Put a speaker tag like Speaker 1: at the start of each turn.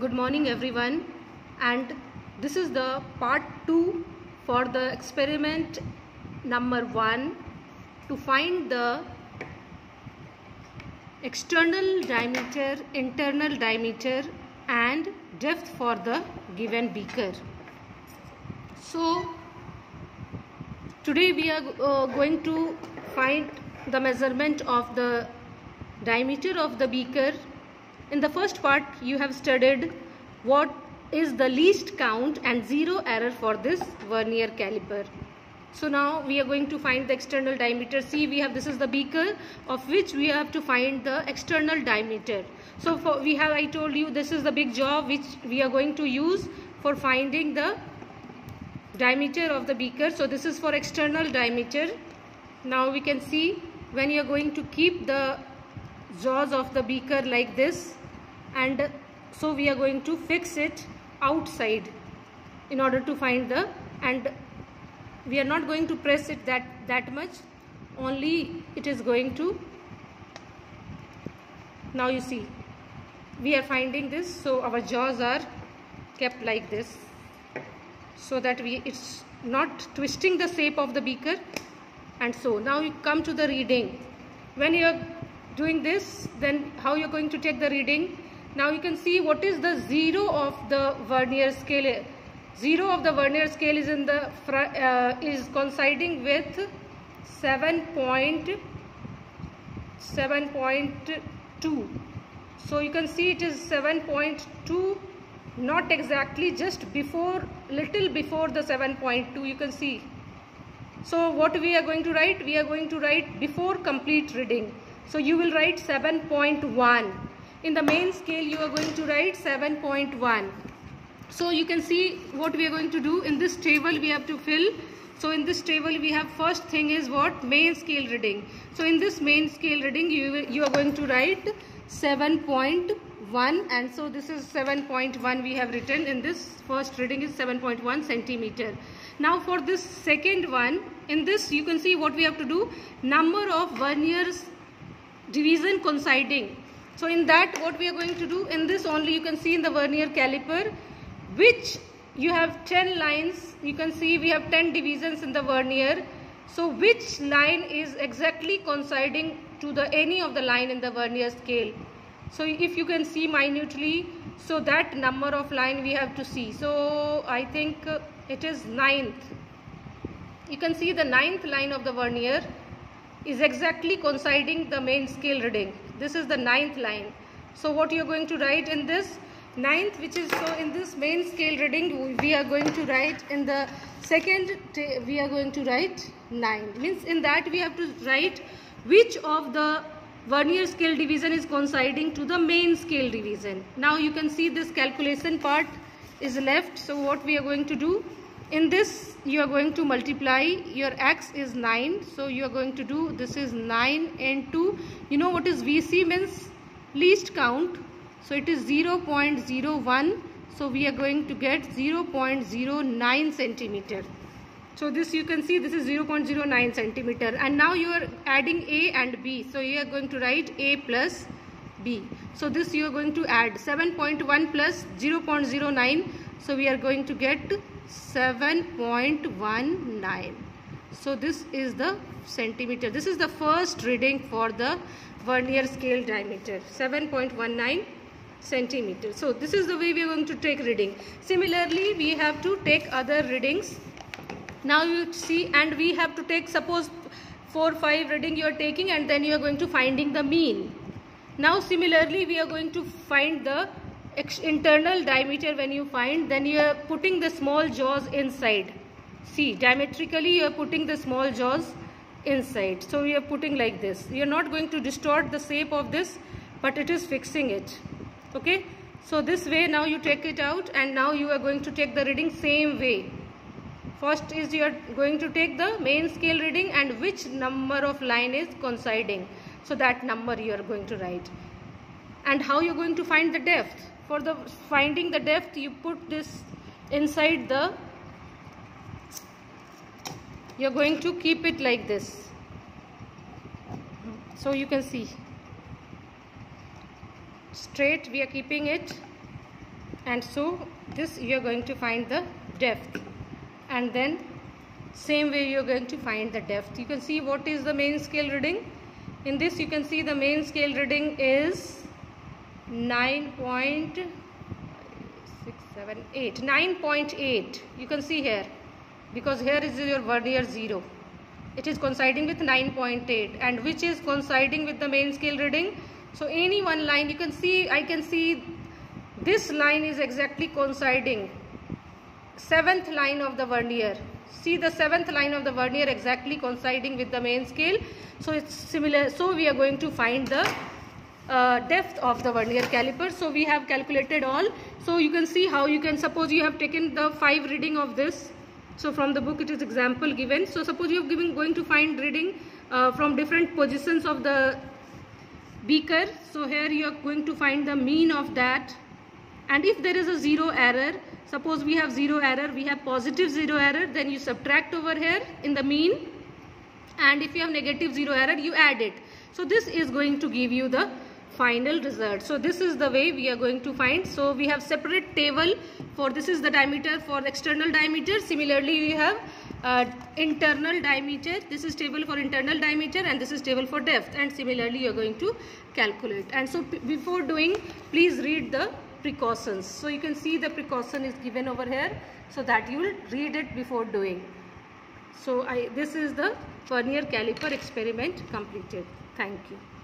Speaker 1: Good morning everyone, and this is the part 2 for the experiment number 1 to find the external diameter, internal diameter and depth for the given beaker. So today we are going to find the measurement of the diameter of the beaker. In the first part you have studied what is the least count and zero error for this vernier caliper. So now we are going to find the external diameter. See, this is the beaker of which we have to find the external diameter. So I told you this is the big jaw which we are going to use for finding the diameter of the beaker. So this is for external diameter. Now we can see when you are going to keep the jaws of the beaker like this, and so we are going to fix it outside in order to find the, and we are not going to press it that much, only it is going to, now you see we are finding this, so our jaws are kept like this so that it's not twisting the shape of the beaker. And so now you come to the reading. When you are doing this, then how you are going to take the reading? Now you can see what is the zero of the vernier scale. Zero of the vernier scale is in the is coinciding with 7.2. So you can see it is 7.2, not exactly, just before, little before the 7.2 you can see. So what we are going to write? We are going to write before complete reading. So you will write 7.1. In the main scale you are going to write 7.1. So you can see what we are going to do. In this table we have to fill. So in this table we have, first thing is what? Main scale reading. So in this main scale reading you are going to write 7.1, and so this is 7.1 we have written. In this first reading is 7.1 centimeter. Now for this second one, in this you can see what we have to do. Number of verniers division coinciding. So in that what we are going to do, in this only you can see in the vernier caliper, which you have 10 lines. You can see we have 10 divisions in the vernier. So which line is exactly coinciding to the any of the line in the vernier scale. So if you can see minutely, so that number of line we have to see. So I think it is 9th. You can see the 9th line of the vernier is exactly coinciding the main scale reading. This is the 9th line. So what you are going to write in this 9th, which is, so in this main scale reading we are going to write, in the second we are going to write 9. Means in that we have to write which of the vernier scale division is coinciding to the main scale division. Now you can see this calculation part is left. So what we are going to do, in this you are going to multiply, your x is 9, so you are going to do, this is 9 into, you know what is VC means? Least count. So it is 0.01, so we are going to get 0.09 centimeter. So this you can see, this is 0.09 centimeter, and now you are adding A and B, so you are going to write A plus B. So this you are going to add 7.1 plus 0.09, so we are going to get 7.19. So this is the centimeter. This is the first reading for the vernier scale diameter, 7.19 centimeter. So this is the way we are going to take reading. Similarly we have to take other readings. Now you see, and we have to take, suppose 4-5 reading you are taking, and then you are going to finding the mean. Now similarly we are going to find the internal diameter. When you find, then you are putting the small jaws inside. See, diametrically you are putting the small jaws inside. So we are putting like this. You are not going to distort the shape of this, but it is fixing it. Okay, so this way now you take it out, and now you are going to take the reading same way. First is you are going to take the main scale reading and which number of line is coinciding. So that number you are going to write. And how you are going to find the depth? For the finding the depth, you put this inside the, you are going to keep it like this. So you can see straight we are keeping it, And so this you are going to find the depth, and then same way you are going to find the depth. You can see what is the main scale reading. In this you can see the main scale reading is 9.8. You can see here, because here is your vernier 0. It is coinciding with 9.8, and which is coinciding with the main scale reading. So any one line you can see, I can see this line is exactly coinciding. 7th line of the vernier. See the 7th line of the vernier exactly coinciding with the main scale. So it's similar. So we are going to find the depth of the vernier caliper. So we have calculated all. So you can see how you can, suppose you have taken the 5 reading of this. So from the book it is example given. So suppose you have going to find reading from different positions of the beaker. So here you are going to find the mean of that. And if there is a 0 error, suppose we have 0 error, we have positive 0 error, then you subtract over here in the mean. And if you have negative 0 error, you add it. So this is going to give you the final result. So this is the way we are going to find. So we have separate table for, this is the diameter for external diameter. Similarly we have internal diameter. This is table for internal diameter, and this is table for depth. And similarly you are going to calculate. And so before doing, please read the precautions. So you can see the precaution is given over here, so that you will read it before doing. So this is the vernier caliper experiment completed. Thank you.